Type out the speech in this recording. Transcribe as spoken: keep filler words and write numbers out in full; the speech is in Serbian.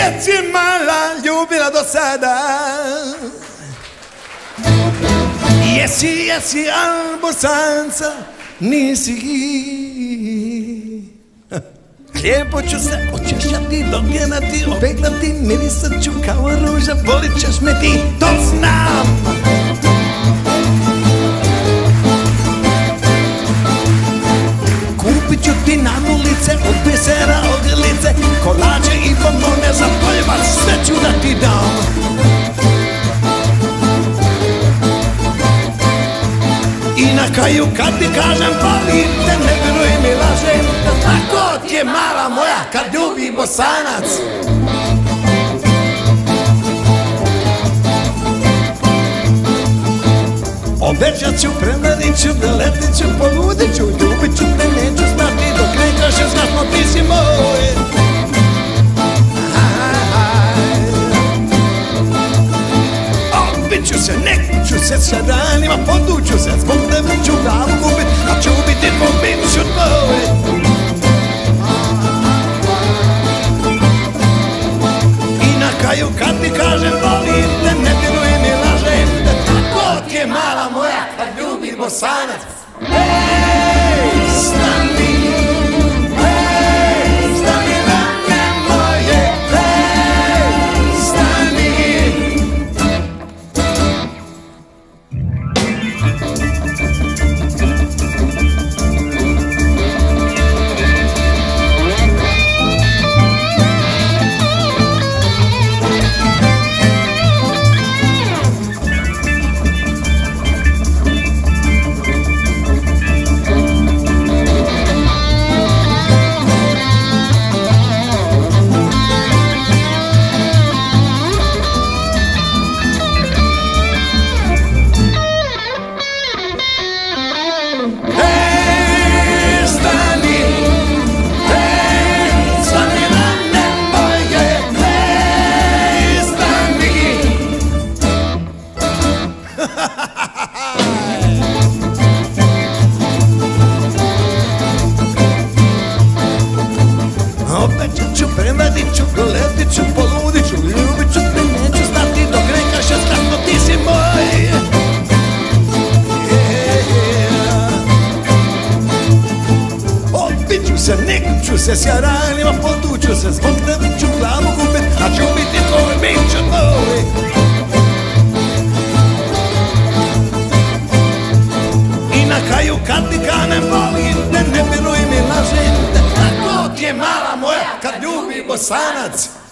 jesi mala ljubila do sada. Jesi, jesi, al Bosanca nisi. Lijepo ću se očešljati, dogjenati, opeglati, mirisat ću kao ruža, volit ćeš me ti, to znam. Kupit ću ti namulice, od bisera, ogrlice, kolače i bombone za poljevac, sve ću da ti dam. I na kraju kad ti kažem volim te, ne vjeruj mi, lažem te, tako ti je mala moja kad ljubi Bosanac. Obećat ću, premladit ću, deletit ću, poludit ću, ljubit ću te, neću znati, dok ne kažem znatno ti si moj. Opit ću se, neću se s jadanima, poduću se, zbog tebe ću glavu gubit, a ću biti po bivšu tvoj. I na kraju kad ti kažem volim te, ne vjeruj mi, lažem te, tako ti je mala moja kad ljubi Bosanac. Ej, stani, ej, stani rane moje, ej, stani. Obećat ću, premladit ću, proletit ću, poludit ću, ljubit ću te, neću znati, dok ne kažem znatno ti si moj. Opit ću se, neću se s jaranima, poduću se, zbog tebe ću glavu gubit, a ću biti tvoj, bit ću tvoj. I na kraju kad ti kanem volim te, ne vjeruj mi, lažem te, tako ti je mala moja kad ljubi Bosanac.